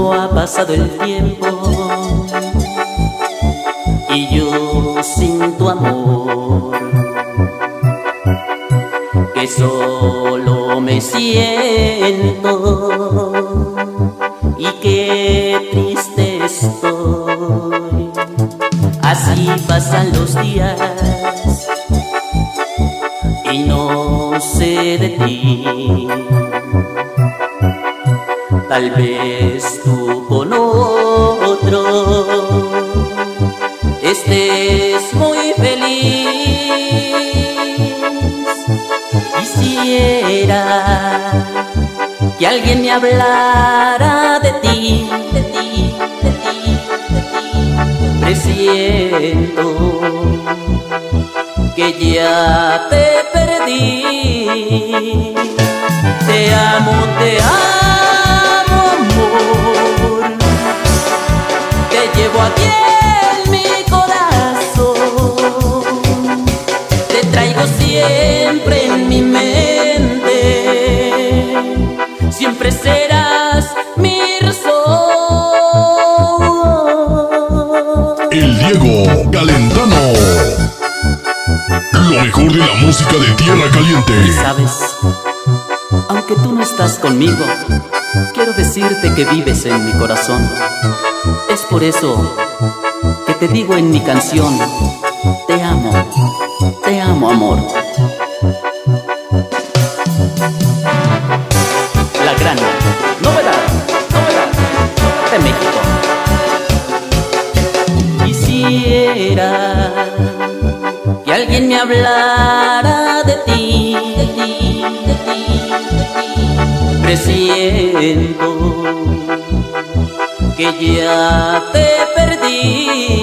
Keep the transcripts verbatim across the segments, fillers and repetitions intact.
cómo ha pasado el tiempo y yo sin tu amor, que solo me siento y qué triste estoy. Así pasan los días y no sé de ti. Tal vez tú con otro estés muy feliz. Quisiera que alguien me hablara de ti, de ti, de ti, de ti. Presiento que ya te perdí. Te amo, te amo, amor. Te llevo aquí en mi corazón. Te traigo siempre en mi mente. Siempre serás mi razón. El Diego Calentano. Lo mejor de la música de Tierra Caliente. Y sabes, aunque tú no estás conmigo, quiero decirte que vives en mi corazón. Es por eso que te digo en mi canción: te amo, te amo, amor. La gran novedad, novedad de México. Quisiera que alguien me hablara de ti, de ti, de ti, de ti. Presiento que ya te perdí.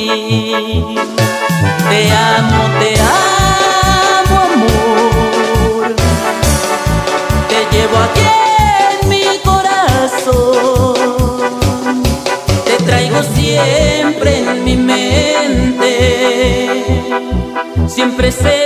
Te amo, te amo, amor. Te llevo aquí en mi corazón. Te traigo siempre en mi mente. Siempre sé